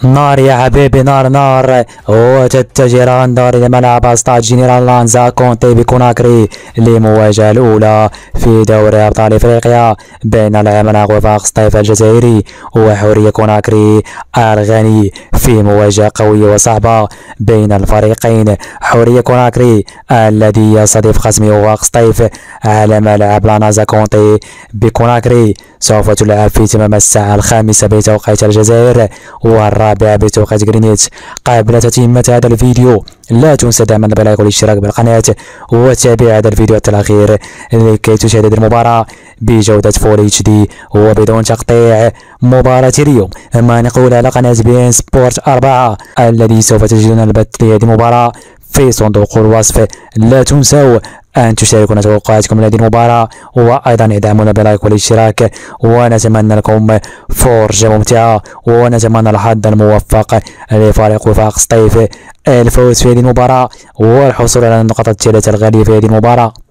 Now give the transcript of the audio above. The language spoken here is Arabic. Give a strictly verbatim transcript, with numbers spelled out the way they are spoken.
نار يا حبيبي، نار نار. وتتجه راندار لملعب استاد جنرال لانزا كونتي بكوناكري لمواجهة الأولى في دوري أبطال إفريقيا بين العملاق وفاق سطيف الجزائري وحورية كوناكري الغني، في مواجهة قوية وصعبة بين الفريقين. حورية كوناكري الذي يستضيف خصمه وفاق سطيف على ملعب لانزا كونتي بكوناكري سوف تلعب في تمام الساعة الخامسة بتوقيت الجزائر والرابعة بتوقيت غرينتش. قبل تتمة هذا الفيديو لا تنسى دعمنا باللايك والاشتراك بالقناة وتابع هذا الفيديو حتى الأخير لكي تشاهد هذه المباراة بجودة فول اتش دي وبدون تقطيع. مباراة اليوم ما نقول على قناة بي ان سبورت أربعة الذي سوف تجدون البث لهذه المباراة في صندوق الوصف. لا تنسوا أن تشاركونا توقعاتكم لهذه المباراة وأيضا ادعمونا باللايك والاشتراك، ونتمنى لكم فرجة ممتعة ونتمنى الحظ الموفق لفريق وفاق سطيف الفوز في هذه المباراة والحصول على النقاط الثلاثة الغالية في هذه المباراة.